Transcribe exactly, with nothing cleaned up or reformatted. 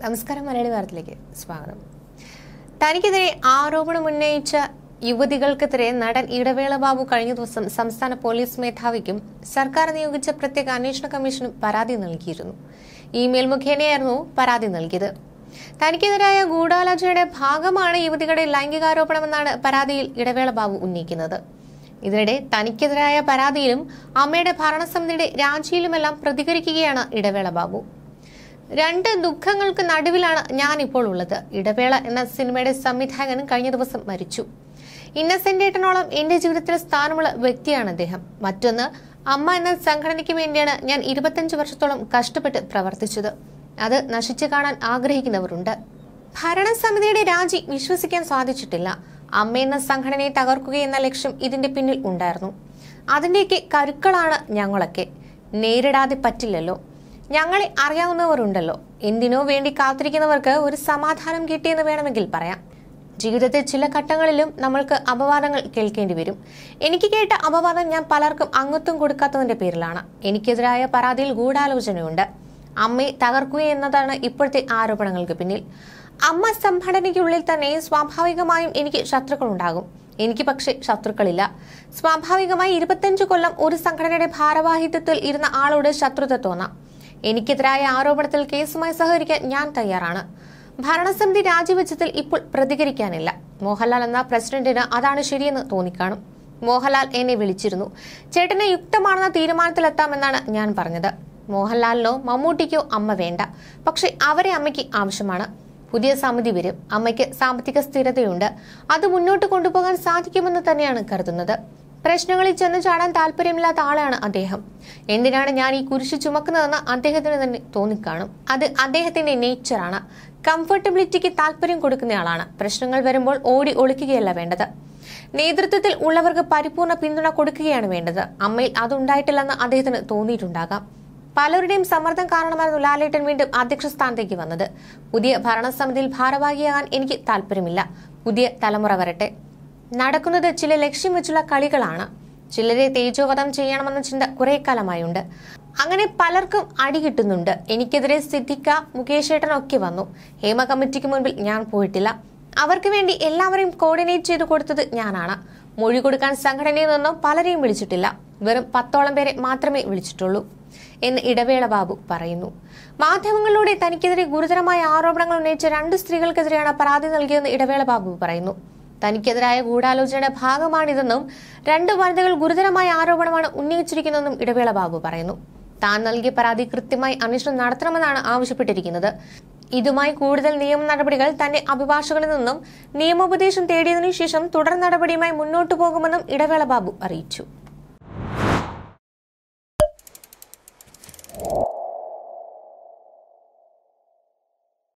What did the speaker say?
നമസ്കാരം. മലയാളി വാർത്തയിലേക്ക് സ്വാഗതം. തനിക്കെതിരെ ആരോപണം ഉന്നയിച്ച യുവതികൾക്കെതിരെ നടൻ ഇടവേള ബാബു കഴിഞ്ഞ ദിവസം സംസ്ഥാന പോലീസ് മേധാവിക്കും സർക്കാർ നിയോഗിച്ച പ്രത്യേക അന്വേഷണ കമ്മീഷനും പരാതി നൽകിയിരുന്നു. ഇമെയിൽ മുഖേനയായിരുന്നു പരാതി നൽകിയത്. തനിക്കെതിരായ ഗൂഢാലോചനയുടെ ഭാഗമാണ് യുവതികളുടെ ലൈംഗികാരോപണമെന്നാണ് പരാതിയിൽ ഇടവേള ബാബു ഉന്നയിക്കുന്നത്. ഇതിനിടെ തനിക്കെതിരായ പരാതിയിലും അമ്മയുടെ ഭരണസമിതിയുടെ രാജിയിലുമെല്ലാം പ്രതികരിക്കുകയാണ് ഇടവേള ബാബു. രണ്ട് ദുഃഖങ്ങൾക്ക് നടുവിലാണ് ഞാൻ ഇപ്പോൾ ഉള്ളത്. ഇടവേള എന്ന സിനിമയുടെ സംവിധായകൻ കഴിഞ്ഞ ദിവസം മരിച്ചു. ഇന്നസെന്റ് ഏട്ടനോളം എന്റെ ജീവിതത്തിൽ സ്ഥാനമുള്ള വ്യക്തിയാണ് അദ്ദേഹം. മറ്റൊന്ന്, അമ്മ എന്ന സംഘടനയ്ക്ക് വേണ്ടിയാണ് ഞാൻ ഇരുപത്തഞ്ച് വർഷത്തോളം കഷ്ടപ്പെട്ട് പ്രവർത്തിച്ചത്. അത് നശിച്ചു കാണാൻ ആഗ്രഹിക്കുന്നവരുണ്ട്. ഭരണസമിതിയുടെ രാജി വിശ്വസിക്കാൻ സാധിച്ചിട്ടില്ല. അമ്മ എന്ന സംഘടനയെ തകർക്കുകയെന്ന ലക്ഷ്യം ഇതിന്റെ പിന്നിൽ ഉണ്ടായിരുന്നു. അതിന്റെയൊക്കെ കരുക്കളാണ് ഞങ്ങളൊക്കെ. നേരിടാതെ പറ്റില്ലല്ലോ. ഞങ്ങളെ അറിയാവുന്നവരുണ്ടല്ലോ. എന്തിനോ വേണ്ടി കാത്തിരിക്കുന്നവർക്ക് ഒരു സമാധാനം കിട്ടിയെന്ന് വേണമെങ്കിൽ പറയാം. ജീവിതത്തിൽ ചില ഘട്ടങ്ങളിലും നമ്മൾക്ക് അപവാദങ്ങൾ കേൾക്കേണ്ടി വരും. എനിക്ക് കേട്ട അപവാദം ഞാൻ പലർക്കും അംഗത്വം കൊടുക്കാത്തതിന്റെ പേരിലാണ്. എനിക്കെതിരായ പരാതിയിൽ ഗൂഢാലോചനയുണ്ട്. അമ്മയെ തകർക്കുകയെന്നതാണ് ഇപ്പോഴത്തെ ആരോപണങ്ങൾക്ക് പിന്നിൽ. അമ്മ സംഘടനയ്ക്കുള്ളിൽ തന്നെ സ്വാഭാവികമായും എനിക്ക് ശത്രുക്കളുണ്ടാകും. എനിക്ക് പക്ഷേ ശത്രുക്കളില്ല. സ്വാഭാവികമായി ഇരുപത്തിയഞ്ച് കൊല്ലം ഒരു സംഘടനയുടെ ഭാരവാഹിത്വത്തിൽ ഇരുന്ന ആളോട് ശത്രുത തോന്നാം. എനിക്കെതിരായ ആരോപണത്തിൽ കേസുമായി സഹകരിക്കാൻ ഞാൻ തയ്യാറാണ്. ഭരണസമിതി രാജിവെച്ചതിൽ ഇപ്പോൾ പ്രതികരിക്കാനില്ല. മോഹൻലാൽ എന്ന പ്രസിഡന്റിന് അതാണ് ശരിയെന്ന് തോന്നിക്കാണും. മോഹൻലാൽ എന്നെ വിളിച്ചിരുന്നു. ചേട്ടന് യുക്തമാണെന്ന തീരുമാനത്തിലെത്താമെന്നാണ് ഞാൻ പറഞ്ഞത്. മോഹൻലാലിനോ മമ്മൂട്ടിക്കോ അമ്മ വേണ്ട. പക്ഷെ അവരെ അമ്മയ്ക്ക് ആവശ്യമാണ്. പുതിയ സമിതി വരും. അമ്മയ്ക്ക് സാമ്പത്തിക സ്ഥിരതയുണ്ട്. അത് മുന്നോട്ട് കൊണ്ടുപോകാൻ സാധിക്കുമെന്ന് തന്നെയാണ് കരുതുന്നത്. പ്രശ്നങ്ങളിൽ ചെന്ന് ചാടാൻ താല്പര്യമില്ലാത്ത ആളാണ് അദ്ദേഹം. എന്തിനാണ് ഞാൻ ഈ കുരിശ് ചുമക്കുന്നതെന്ന് അദ്ദേഹത്തിന് തന്നെ തോന്നിക്കാണും. അത് അദ്ദേഹത്തിന്റെ നേച്ചറാണ്. കംഫർട്ടബിലിറ്റിക്ക് താല്പര്യം കൊടുക്കുന്നയാളാണ്. പ്രശ്നങ്ങൾ വരുമ്പോൾ ഓടി ഒളിക്കുകയല്ല വേണ്ടത്. നേതൃത്വത്തിൽ ഉള്ളവർക്ക് പരിപൂർണ പിന്തുണ കൊടുക്കുകയാണ് വേണ്ടത്. അമ്മയിൽ അതുണ്ടായിട്ടില്ലെന്ന് അദ്ദേഹത്തിന് തോന്നിയിട്ടുണ്ടാകാം. പലരുടെയും സമ്മർദ്ദം കാരണമായിരുന്നു ലാലേട്ടൻ വീണ്ടും അധ്യക്ഷ സ്ഥാനത്തേക്ക് വന്നത്. പുതിയ ഭരണസമിതിയിൽ ഭാരവാഹിയാകാൻ എനിക്ക് താല്പര്യമില്ല. പുതിയ തലമുറ വരട്ടെ. നടക്കുന്നത് ചില ലക്ഷ്യം വെച്ചുള്ള കളികളാണ്. ചിലരെ തേജോവധം ചെയ്യണമെന്ന ചിന്ത കുറെ കാലമായുണ്ട്. അങ്ങനെ പലർക്കും അടി കിട്ടുന്നുണ്ട്. എനിക്കെതിരെ സിദ്ദിഖ, മുകേഷ് ഏട്ടനൊക്കെ വന്നു. ഹേമ കമ്മിറ്റിക്ക് മുൻപിൽ ഞാൻ പോയിട്ടില്ല. അവർക്ക് വേണ്ടി എല്ലാവരെയും കോർഡിനേറ്റ് ചെയ്ത് കൊടുത്തത് ഞാനാണ്. മൊഴി കൊടുക്കാൻ സംഘടനയിൽ നിന്നും പലരെയും വിളിച്ചിട്ടില്ല. വെറും പത്തോളം പേരെ മാത്രമേ വിളിച്ചിട്ടുള്ളൂ എന്ന് ഇടവേള ബാബു പറയുന്നു. മാധ്യമങ്ങളിലൂടെ തനിക്കെതിരെ ഗുരുതരമായ ആരോപണങ്ങൾ ഉന്നയിച്ച രണ്ട് സ്ത്രീകൾക്കെതിരെയാണ് പരാതി നൽകിയതെന്ന് ഇടവേള ബാബു പറയുന്നു. തനിക്കെതിരായ ഗൂഢാലോചനയുടെ ഭാഗമാണിതെന്നും രണ്ട് വനിതകൾ ഗുരുതരമായ ആരോപണമാണ് ഉന്നയിച്ചിരിക്കുന്നതെന്നും ഇടവേള ബാബു പറയുന്നു. താൻ നൽകിയ പരാതി കൃത്യമായി അന്വേഷണം നടത്തണമെന്നാണ് ആവശ്യപ്പെട്ടിരിക്കുന്നത്. ഇതുമായി കൂടുതൽ നിയമ നടപടികൾ തന്റെ അഭിഭാഷകരിൽ നിന്നും നിയമോപദേശം തേടിയതിനു ശേഷം തുടർ നടപടിയുമായി മുന്നോട്ടു പോകുമെന്നും ഇടവേള ബാബു അറിയിച്ചു.